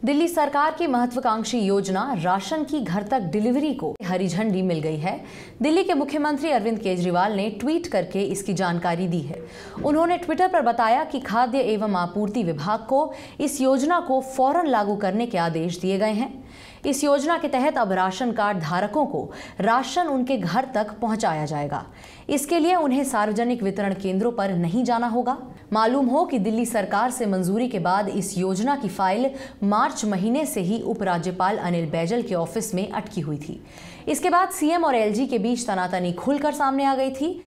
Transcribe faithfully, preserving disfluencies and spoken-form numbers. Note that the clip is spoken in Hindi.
दिल्ली सरकार की महत्वाकांक्षी योजना राशन की घर तक डिलीवरी को हरी झंडी मिल गई है। दिल्ली के मुख्यमंत्री अरविंद केजरीवाल ने ट्वीट करके इसकी जानकारी दी है। उन्होंने ट्विटर पर बताया कि खाद्य एवं आपूर्ति विभाग को इस योजना को फौरन लागू करने के आदेश दिए गए हैं। इस योजना के तहत अब राशन कार्ड धारकों को राशन उनके घर तक पहुंचाया जाएगा। इसके लिए उन्हें सार्वजनिक वितरण केंद्रों पर नहीं जाना होगा। मालूम हो कि दिल्ली सरकार से मंजूरी के बाद इस योजना की फाइल मार्च महीने से ही उपराज्यपाल अनिल बैजल के ऑफिस में अटकी हुई थी। इसके बाद सीएम और एलजी के बीच तनातनी खुलकर सामने आ गई थी।